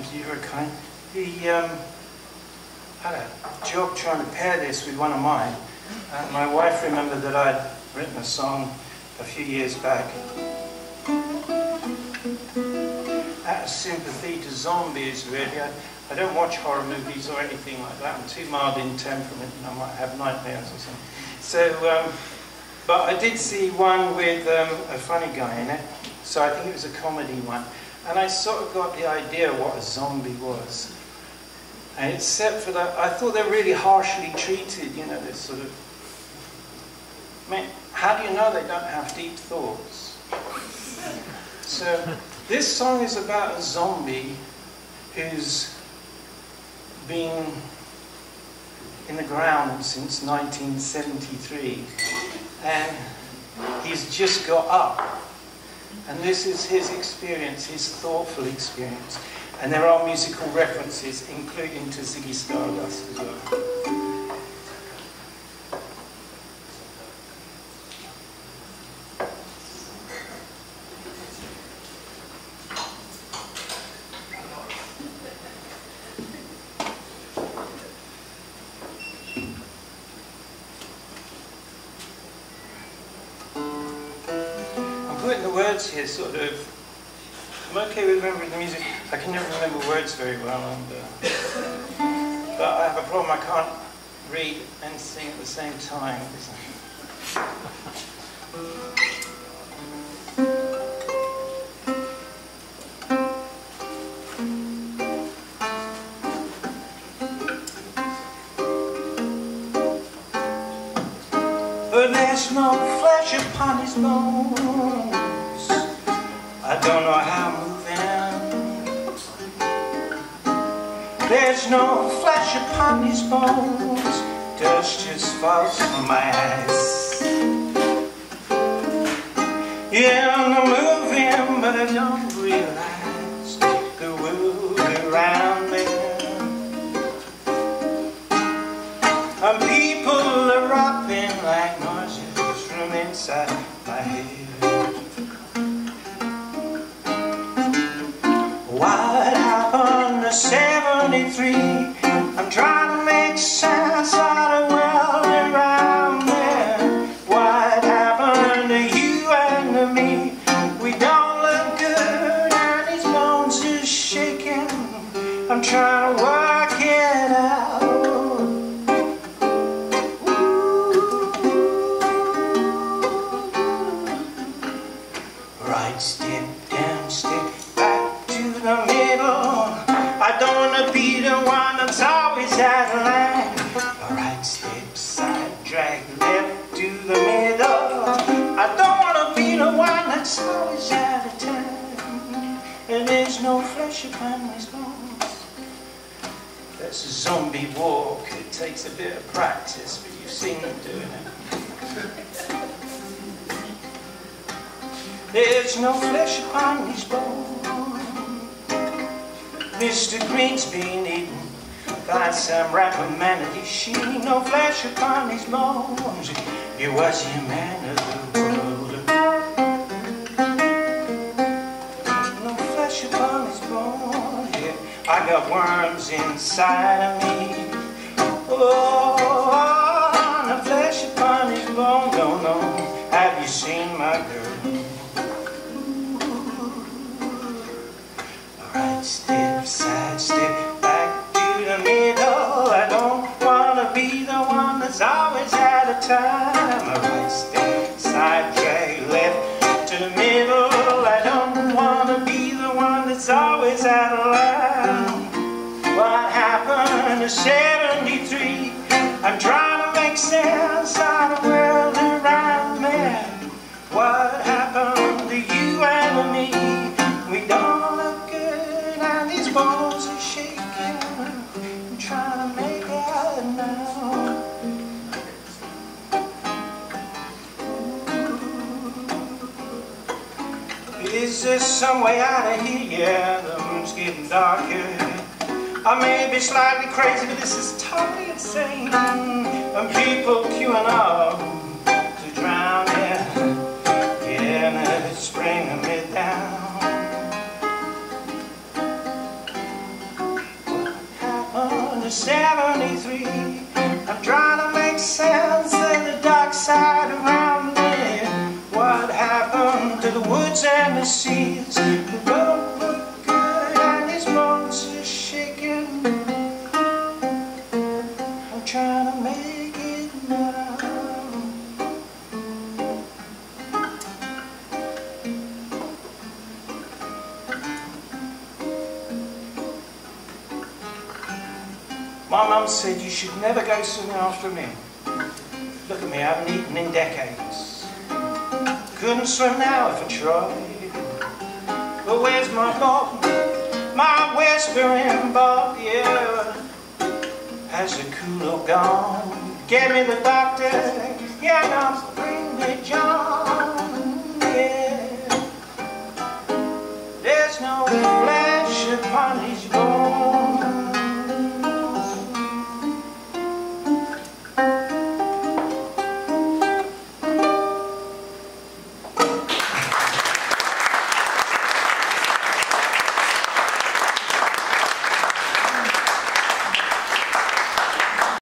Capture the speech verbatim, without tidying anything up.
you were kind. He um, had a job trying to pair this with one of mine. And my wife remembered that I'd written a song a few years back. Out of sympathy to zombies, really. I, I don't watch horror movies or anything like that. I'm too mild in temperament and I might have nightmares or something. So, um, but I did see one with um, a funny guy in it. So I think it was a comedy one. And I sort of got the idea what a zombie was. And except for that, I thought they were really harshly treated, you know, this sort of... I mean, how do you know they don't have deep thoughts? So, this song is about a zombie who's been in the ground since nineteen seventy-three. And he's just got up. And this is his experience, his thoughtful experience. And there are musical references, including to Ziggy Stardust as well. I'm putting the words here sort of... I'm okay with remembering the music. I can never remember words very well, and, uh, but I have a problem. I can't read and sing at the same time. But there's no flesh upon his bones. I don't know how moving. There's no flesh upon his bones. Dust just falls from my eyes. Yeah, I'm moving, but I don't realize the world around me. And people are rapping like noises from inside my head. What happened to seventy-three? I'm trying to make sense out of world around me. What happened to you and to me? We don't look good and his bones are shaking. I'm trying to work it out. Right step, down step, back to the middle. I don't want to be the one that's always out of line. Right step, side drag, left to the middle. I don't want to be the one that's always out of time. And there's no flesh upon his bones. That's a zombie walk. It takes a bit of practice, but you've seen them doing it. There's no flesh upon his bones. Mister Green's been eaten by some rapper man of his sheen. No flesh upon his bones. He was your man of the world. No flesh upon his bones. Yeah, I got worms inside of me. Oh, no flesh upon his bones. Don't know. Have you seen my girl? Right step, side step, back to the middle. I don't want to be the one that's always out of time. A right step, side drag, left to the middle. I don't want to be the one that's always out of line. What happened to seventy-three? I'm trying to make sense out of the world around me. What happened to you and to me? We don't look good and these bones are shaking. I'm trying to make it out now. Is there some way out of here? Yeah, the moon's getting darker. I may be slightly crazy, but this is totally insane. And people queuing up to drown, yeah. Yeah, and it's bringing me down. was seventy-three. I'm trying to make sense of the dark side around me. What happened to the woods and the seas? The road looked good and his bones are shaking. I'm trying to make it now. My mum said you should never go swimming after a meal. Look at me, I haven't eaten in decades. Couldn't swim now if I tried. But where's my Bob? My whispering Bob, yeah. Has the cooler gone? Get me the doctor, yeah, now bring me John, yeah. There's no flesh upon his bones.